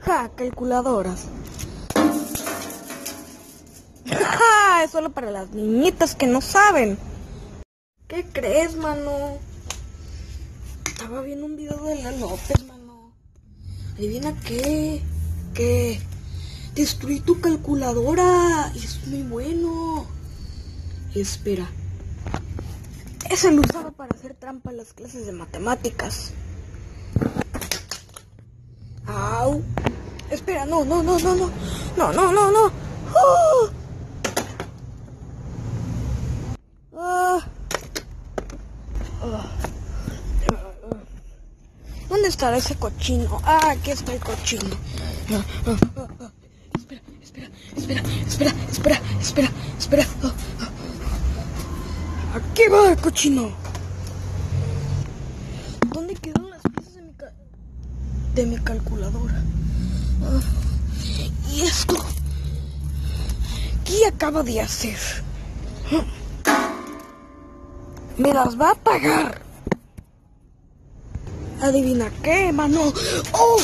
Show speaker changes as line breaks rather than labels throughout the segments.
Ja, calculadoras. Ja, es solo para las niñitas que no saben. ¿Qué crees, mano? Estaba viendo un video de la López, mano. Adivina qué. ¿Qué? Destruí tu calculadora. Es muy bueno. Espera. Ese lo usaba para hacer trampa en las clases de matemáticas. Au. Espera, no. No. ¡Oh! ¿Dónde estará ese cochino? Ah, aquí está el cochino. Espera. Aquí va el cochino. ¿Dónde quedaron las piezas de mi calculadora? ¿Y esto? ¿Qué acaba de hacer? Me las va a pagar. ¿Adivina qué, mano? ¡Oh!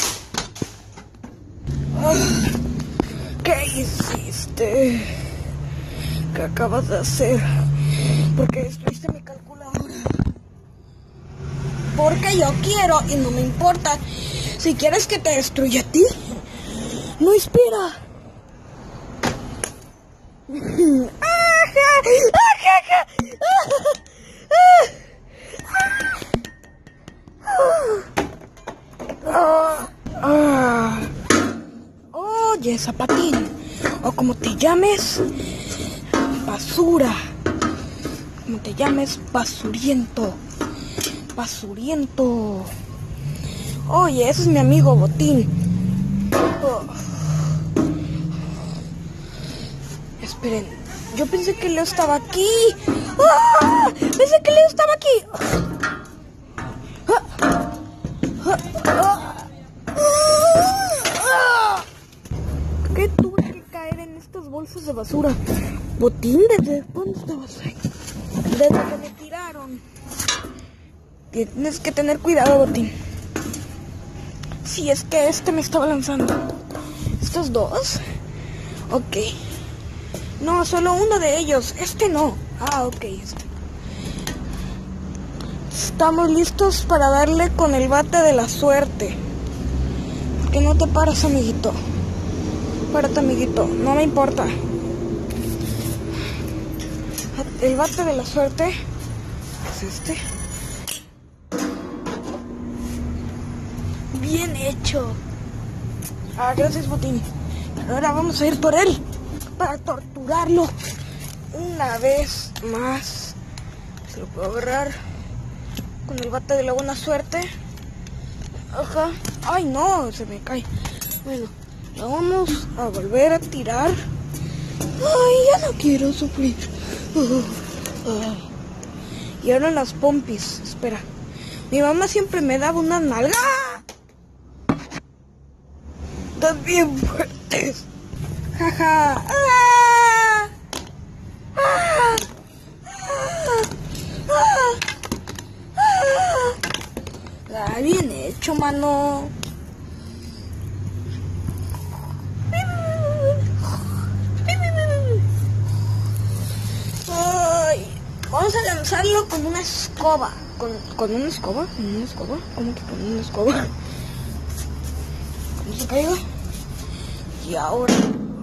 ¿Qué hiciste? ¿Qué acabas de hacer? ¿Por qué destruiste mi calculadora? Porque yo quiero y no me importa. Si quieres que te destruya a ti, no espera. Oye, zapatín, o como te llames, basura. Como te llames, basuriento. Oye, ese es mi amigo Botín. Esperen, yo pensé que Leo estaba aquí. Pensé que Leo estaba aquí. ¿Qué tuve que caer en estas bolsas de basura? Botín, ¿desde dónde estabas ahí? Desde que me tiraron. Tienes que tener cuidado, Botín. Si es que este me estaba lanzando. ¿Estos dos? Ok. No, solo uno de ellos. Este no. Ah, ok, este. Estamos listos para darle con el bate de la suerte. ¿Por qué no te paras, amiguito? Párate, amiguito. No me importa. El bate de la suerte es este. Bien hecho. Gracias, Botín. Ahora vamos a ir por él para torturarlo una vez más. Se lo puedo agarrar con el bate de la buena suerte. Ajá. Ay, no, se me cae. Bueno, lo vamos a volver a tirar. Ay, ya no quiero sufrir. Y ahora las pompis. Espera. Mi mamá siempre me daba una nalga. Están bien fuertes. Jaja. Bien hecho, mano. Ay, vamos a lanzarlo con una escoba. ¿Con una escoba? ¿Con una escoba? ¿Cómo que con una escoba? ¿Cómo se caiga? Y ahora...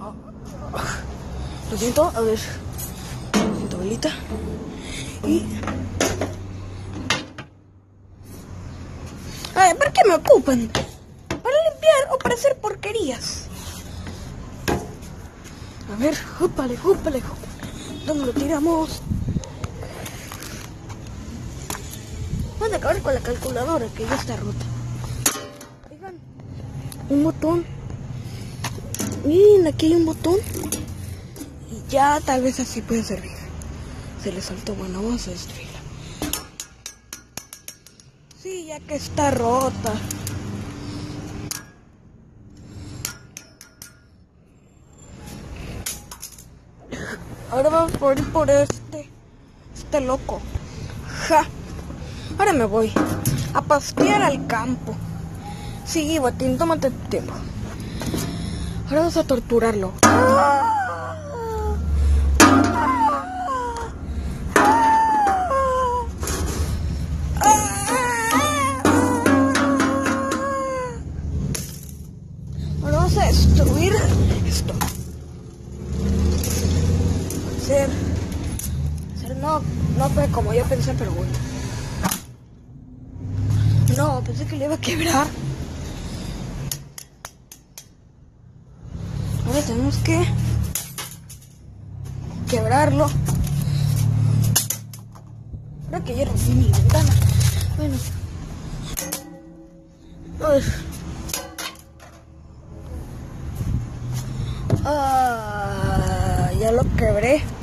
Lo siento, a ver. Lo siento, abuelita. Y... Ay, ¿para qué me ocupan? ¿Para limpiar o para hacer porquerías? A ver, júpale. ¿Dónde lo tiramos? Vamos a acabar con la calculadora que ya está rota. Oigan, un botón. Miren, aquí hay un botón. Y ya tal vez así puede servir. Se le saltó, bueno, vamos a destruirla. Sí, ya que está rota. Ahora vamos por ir por este loco. Ja. Ahora me voy a pastear al campo. Sí, Botín, tómate tu tiempo. Ahora vamos a torturarlo. Ahora vamos a destruir esto. Ser no fue como yo pensé, pero bueno. No, pensé que le iba a quebrar. Ahora tenemos que quebrarlo. Ahora que ya rompí mi ventana. Bueno. Ya lo quebré.